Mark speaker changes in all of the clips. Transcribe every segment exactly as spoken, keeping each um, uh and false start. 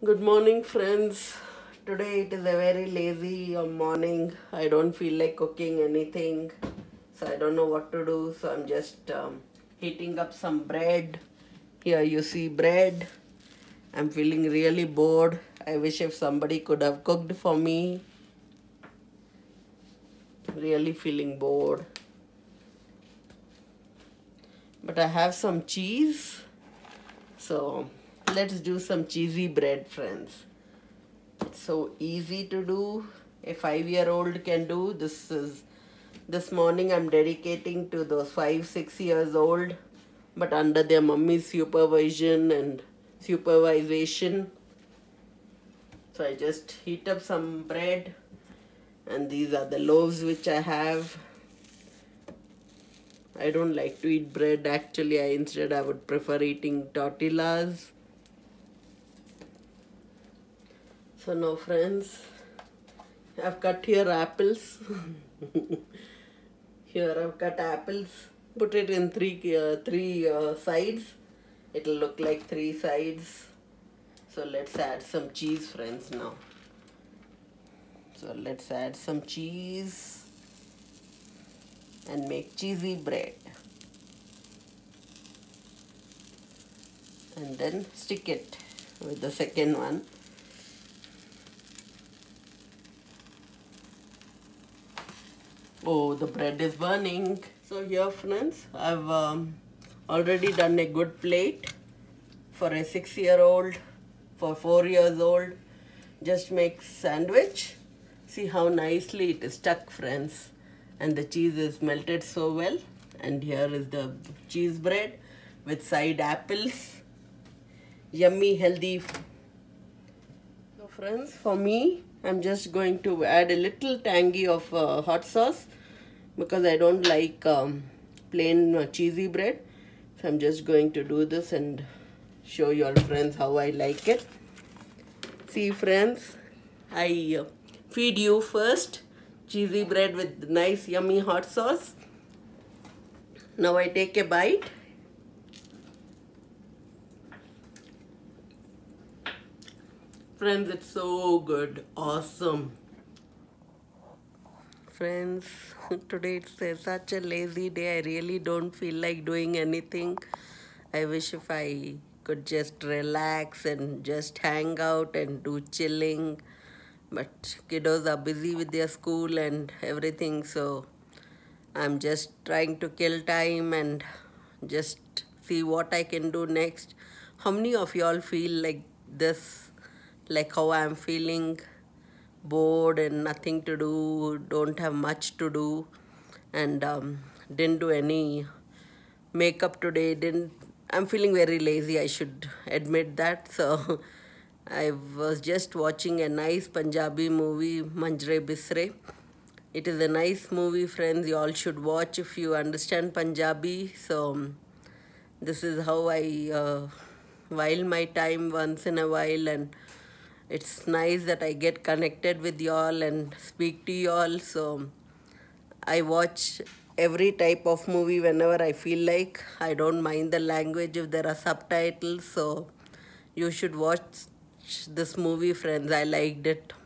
Speaker 1: Good morning, friends. Today it is a very lazy uh, morning. I don't feel like cooking anything, so I don't know what to do. So I'm just um, heating up some bread. Here you see bread. I'm feeling really bored. I wish if somebody could have cooked for me. Really feeling bored. But I have some cheese. So let's do some cheesy bread, friends. It's so easy to do. A five-year-old can do. This is this morning I'm dedicating to those five, six years old, but under their mummy's supervision and supervision. So I just heat up some bread, and these are the loaves which I have. I don't like to eat bread actually. I instead I would prefer eating tortillas. So now, friends, I've cut here apples. Here I've cut apples. Put it in three uh, three uh, sides. It'll look like three sides. So let's add some cheese, friends, now. So let's add some cheese and make cheesy bread. And then stick it with the second one. Oh, the bread is burning. So here, friends, I've um, already done a good plate for a six-year-old, for four years old. Just make sandwich. See how nicely it is stuck, friends. And the cheese is melted so well. And here is the cheese bread with side apples. Yummy, healthy. So friends, for me, I'm just going to add a little tangy of uh, hot sauce because I don't like um, plain uh, cheesy bread. So I'm just going to do this and show you all, friends, how I like it. See, friends, I uh, feed you first cheesy bread with nice yummy hot sauce. Now I take a bite. Friends, it's so good. Awesome. Friends, today it's a, such a lazy day. I really don't feel like doing anything. I wish if I could just relax and just hang out and do chilling. But kiddos are busy with their school and everything. So I'm just trying to kill time and just see what I can do next. How many of y'all feel like this? Like how I'm feeling, bored and nothing to do, don't have much to do, and um, didn't do any makeup today. Didn't I'm feeling very lazy, I should admit that. So I was just watching a nice Punjabi movie, Manjre Bisre. It is a nice movie, friends. You all should watch if you understand Punjabi. So um, this is how I uh, while my time once in a while, and it's nice that I get connected with y'all and speak to y'all. So I watch every type of movie whenever I feel like. I don't mind the language if there are subtitles. So you should watch this movie, friends. I liked it.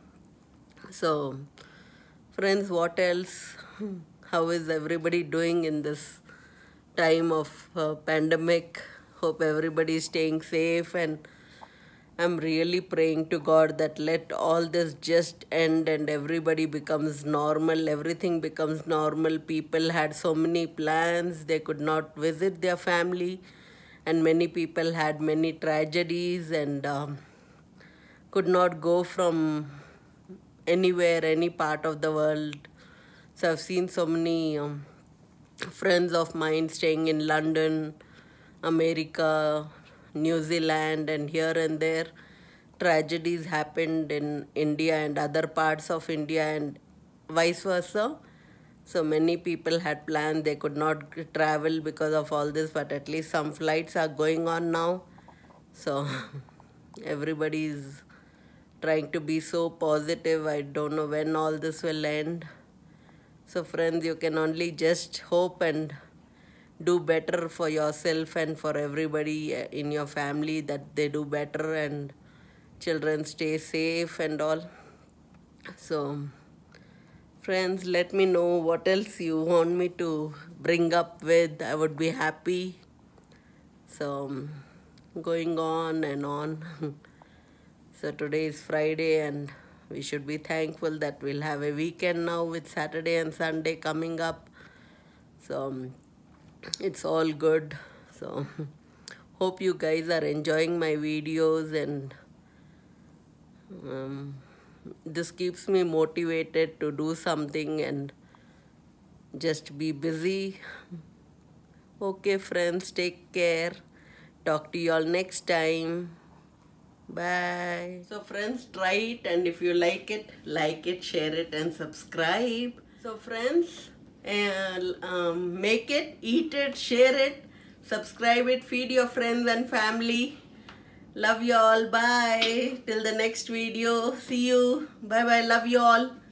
Speaker 1: So friends, what else? How is everybody doing in this time of uh, pandemic? Hope everybody is staying safe, and I'm really praying to God that let all this just end and everybody becomes normal, everything becomes normal. People had so many plans, they could not visit their family, and many people had many tragedies and um, could not go from anywhere, any part of the world. So I've seen so many um, friends of mine staying in London, America, New Zealand, and here and there. Tragedies happened in India and other parts of India and vice versa. So many people had planned, they could not travel because of all this, but at least some flights are going on now. So everybody is trying to be so positive. I don't know when all this will end. So friends, you can only just hope and do better for yourself and for everybody in your family, that they do better and children stay safe and all. So friends, let me know what else you want me to bring up with. I would be happy. So going on and on. So today is Friday and we should be thankful that we'll have a weekend now with Saturday and Sunday coming up. So it's all good. So hope you guys are enjoying my videos, and um, this keeps me motivated to do something and just be busy. Okay friends, take care. Talk to you all next time. Bye. So friends, try it, and if you like it, like it, share it and subscribe. So friends, uh, um, make it, eat it, share it, subscribe it, feed your friends and family. Love you all. Bye. Till the next video. See you. Bye bye. Love you all.